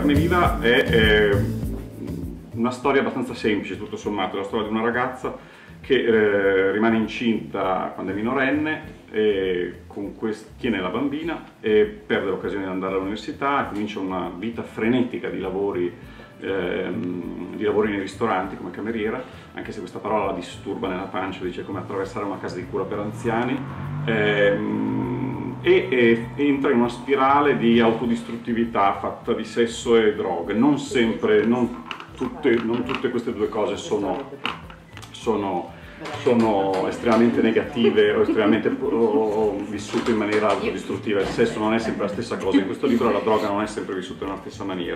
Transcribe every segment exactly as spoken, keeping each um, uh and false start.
Carne Viva è, è una storia abbastanza semplice, tutto sommato, è la storia di una ragazza che eh, rimane incinta quando è minorenne, e con tiene la bambina e perde l'occasione di andare all'università, comincia una vita frenetica di lavori, ehm, di lavori nei ristoranti come cameriera, anche se questa parola la disturba nella pancia, dice come attraversare una casa di cura per anziani, ehm, e, e entra in una spirale di autodistruttività fatta di sesso e droghe. Non sempre, non tutte, non tutte queste due cose sono, sono sono estremamente negative o estremamente o, o vissute in maniera autodistruttiva. Il sesso non è sempre la stessa cosa, in questo libro la droga non è sempre vissuta nella stessa maniera.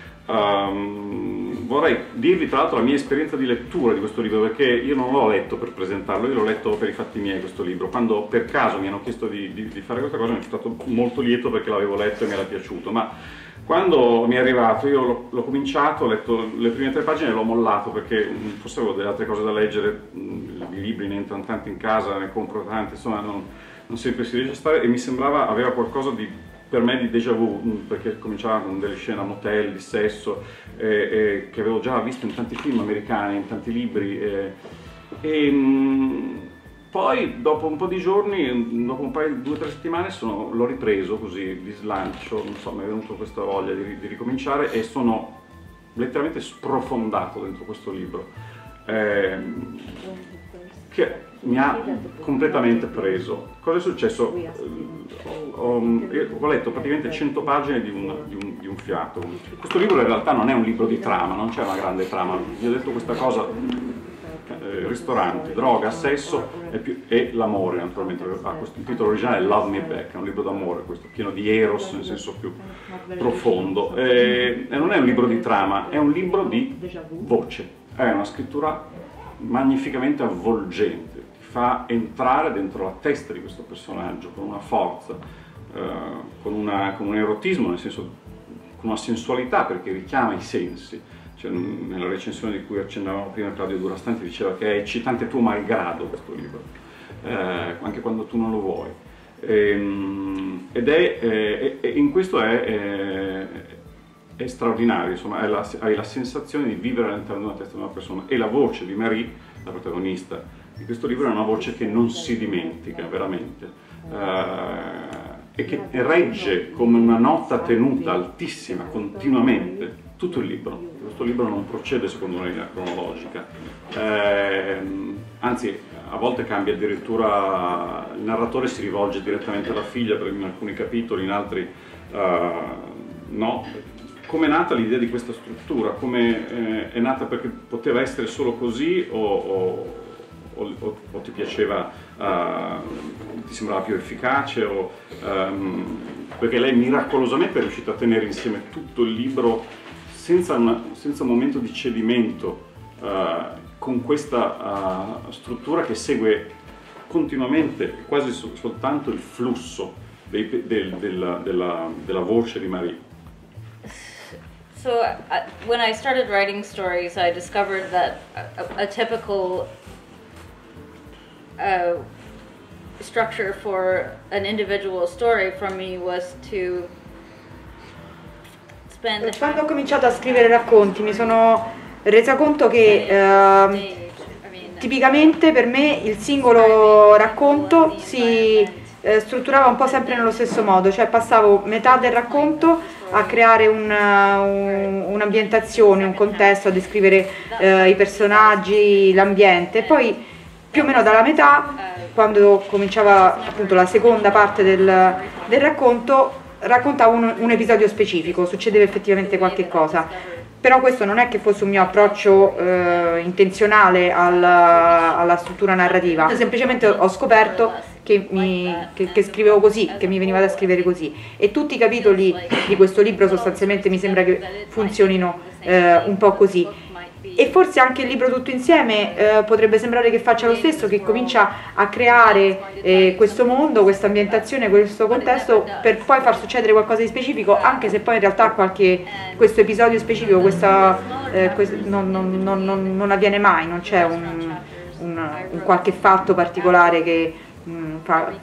Um, vorrei dirvi tra l'altro la mia esperienza di lettura di questo libro, perché io non l'ho letto per presentarlo, io l'ho letto per i fatti miei questo libro. Quando per caso mi hanno chiesto di, di, di fare questa cosa mi sono stato molto lieto perché l'avevo letto e mi era piaciuto, ma quando mi è arrivato, io l'ho cominciato, ho letto le prime tre pagine e l'ho mollato perché forse avevo delle altre cose da leggere, i libri ne entrano tanti in casa, ne compro tanti, insomma non, non sempre si riesce a stare, e mi sembrava, aveva qualcosa di, per me di déjà vu, perché cominciava con delle scene a motel, di sesso, eh, eh, che avevo già visto in tanti film americani, in tanti libri, eh, e mh, poi dopo un po' di giorni, dopo un paio, due o tre settimane, l'ho ripreso così di slancio, non so, mi è venuta questa voglia di, di ricominciare e sono letteralmente sprofondato dentro questo libro, eh, che mi ha completamente preso. Cosa è successo? Ho, ho letto praticamente cento pagine di un, di, un, di un fiato. Questo libro in realtà non è un libro di trama, non c'è una grande trama. Vi ho detto questa cosa. Eh, ristoranti, droga, sesso e, e l'amore, naturalmente. Ah, questo, il titolo originale è Love Me Back, è un libro d'amore, questo pieno di eros nel senso più profondo, e, e non è un libro di trama, è un libro di voce, è una scrittura magnificamente avvolgente, ti fa entrare dentro la testa di questo personaggio con una forza, eh, con, una, con un erotismo, nel senso con una sensualità, perché richiama i sensi. Cioè, nella recensione di cui accennavamo prima, Claudio Durastanti diceva che è eccitante tuo malgrado questo libro, eh, anche quando tu non lo vuoi. E, ed è, eh, e in questo è, è, è straordinario, insomma, è la, hai la sensazione di vivere all'interno di una testa di una persona, e la voce di Marie, la protagonista di questo libro, è una voce che non si dimentica, veramente. Eh, e che regge come una nota tenuta altissima, continuamente, tutto il libro. Questo libro non procede secondo una linea cronologica, eh, anzi a volte cambia addirittura, il narratore si rivolge direttamente alla figlia in alcuni capitoli, in altri uh, no. Come è nata l'idea di questa struttura? Come eh, è nata perché poteva essere solo così o, o, o, o, o ti piaceva, uh, ti sembrava più efficace? O, um, perché lei miracolosamente è riuscita a tenere insieme tutto il libro senza, una, senza un momento di cedimento, uh, con questa uh, struttura che segue continuamente, quasi so, soltanto il flusso dei, del, della, della, della voce di Marie. So uh, when I started writing stories, I discovered that a, a typical uh, structure for an individual story from me was to Quando ho cominciato a scrivere racconti mi sono resa conto che eh, tipicamente per me il singolo racconto si eh, strutturava un po' sempre nello stesso modo, cioè passavo metà del racconto a creare un'ambientazione, un, un contesto, a descrivere eh, i personaggi, l'ambiente, e poi più o meno dalla metà, quando cominciava appunto la seconda parte del, del racconto, raccontavo un, un episodio specifico, succedeva effettivamente qualche cosa, però questo non è che fosse un mio approccio eh, intenzionale alla, alla struttura narrativa, semplicemente ho scoperto che, mi, che, che scrivevo così, che mi veniva da scrivere così, e tutti i capitoli di questo libro sostanzialmente mi sembra che funzionino eh, un po' così. E forse anche il libro tutto insieme eh, potrebbe sembrare che faccia lo stesso, che comincia a creare eh, questo mondo, questa ambientazione, questo contesto, per poi far succedere qualcosa di specifico, anche se poi in realtà qualche, questo episodio specifico, questa, eh, questo, non, non, non, non avviene mai, non c'è un, un, un qualche fatto particolare che mh, fa,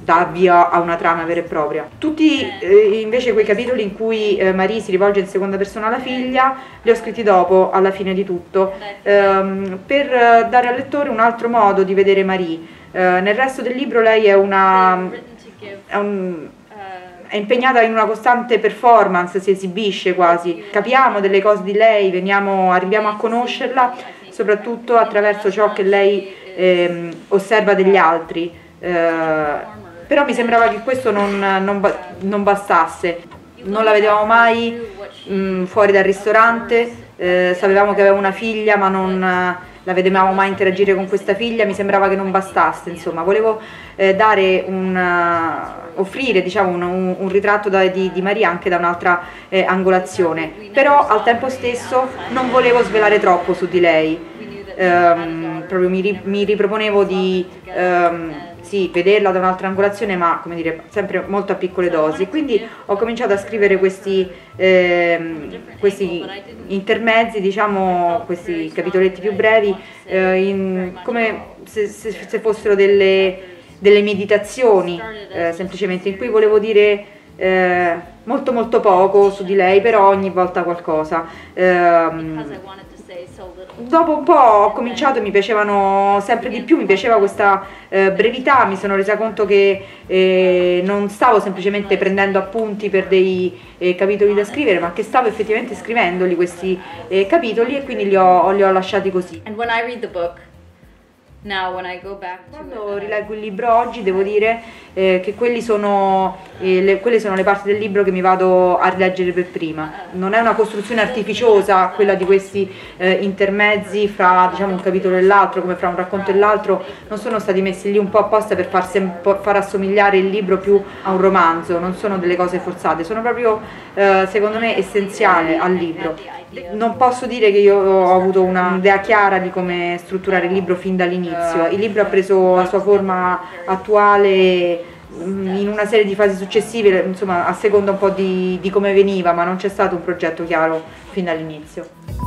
dà avvio a una trama vera e propria. Tutti eh, invece quei capitoli in cui eh, Marie si rivolge in seconda persona alla figlia li ho scritti dopo, alla fine di tutto, ehm, per dare al lettore un altro modo di vedere Marie. Eh, nel resto del libro lei è una è, un, è impegnata in una costante performance, si esibisce quasi, capiamo delle cose di lei, veniamo, arriviamo a conoscerla soprattutto attraverso ciò che lei ehm, osserva degli altri, eh, però mi sembrava che questo non, non, non bastasse. Non la vedevamo mai mh, fuori dal ristorante, eh, sapevamo che aveva una figlia ma non la vedevamo mai interagire con questa figlia, mi sembrava che non bastasse, insomma volevo eh, dare un, uh, offrire diciamo, un, un, un ritratto da, di, di Marie anche da un'altra eh, angolazione, però al tempo stesso non volevo svelare troppo su di lei, um, proprio mi, mi riproponevo di um, sì, vederla da un'altra angolazione, ma come dire, sempre molto a piccole dosi. Quindi ho cominciato a scrivere questi, ehm, questi intermezzi, diciamo, questi capitoletti più brevi, eh, in, come se, se, se fossero delle, delle meditazioni, eh, semplicemente, in cui volevo dire eh, molto molto poco su di lei, però ogni volta qualcosa. Eh, Dopo un po' ho cominciato, mi piacevano sempre di più, mi piaceva questa eh, brevità, mi sono resa conto che eh, non stavo semplicemente prendendo appunti per dei eh, capitoli da scrivere, ma che stavo effettivamente scrivendoli questi eh, capitoli, e quindi li ho, li ho lasciati così. And when I read the book, now when I go back to Quando rileggo il libro oggi devo dire eh, che quelli sono, eh, le, quelle sono le parti del libro che mi vado a rileggere per prima. Non è una costruzione artificiosa quella di questi eh, intermezzi fra diciamo, un capitolo e l'altro, come fra un racconto e l'altro, non sono stati messi lì un po' apposta per far, far assomigliare il libro più a un romanzo, non sono delle cose forzate, sono proprio eh, secondo me essenziali al libro. Non posso dire che io ho avuto un'idea chiara di come strutturare il libro fin dall'inizio. Il libro ha preso la sua forma attuale in una serie di fasi successive, insomma a seconda un po' di, di come veniva, ma non c'è stato un progetto chiaro fin dall'inizio.